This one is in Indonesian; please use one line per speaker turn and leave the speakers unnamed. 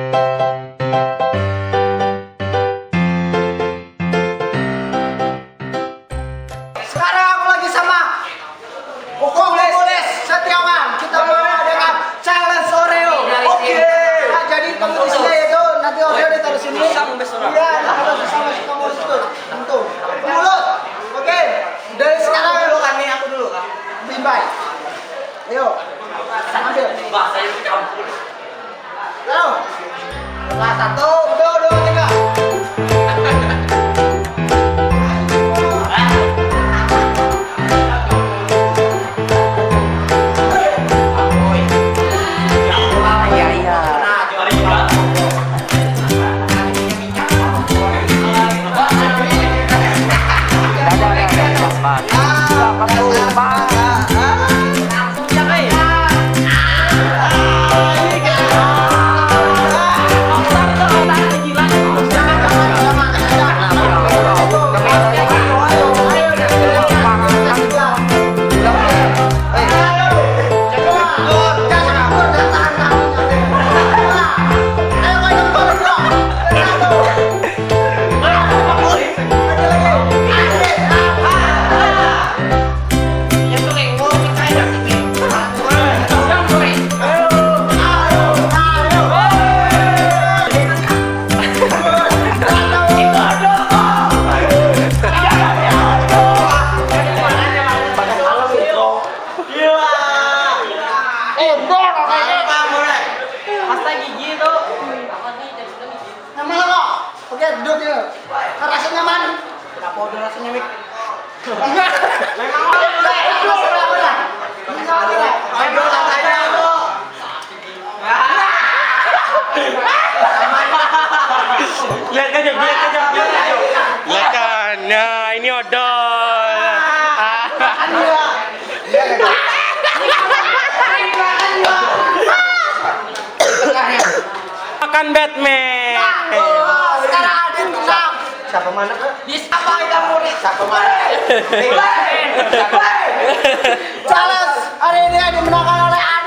Sekarang aku lagi sama Kokong Boles Setiawan. Kita mau dengan challenge Oreo. Oke. Nah, jadi kompetisinya itu nanti Oreo ditaruh sini. Iya, ada bersama si kamu itu. Tentu. Mulut. Oke. Dari sekarang dulu kan nih, aku dulu kan. Bimbai. Ayo. Ambil. Mbak, saya campur. Ayo. Nah, 1, 2, 3. Oke, duduk ya. Rasanya man. Kenapa udah rasanya Mik? Memang udah. Ayo santai aja.
Lihat aja. Lihat kan. Nah, ini odol. Makan Batman.
Sekarang ada tenang.
Siapa mana?
Siapa yang murid? Siapa mana? Challenge hari ini dimenangkan oleh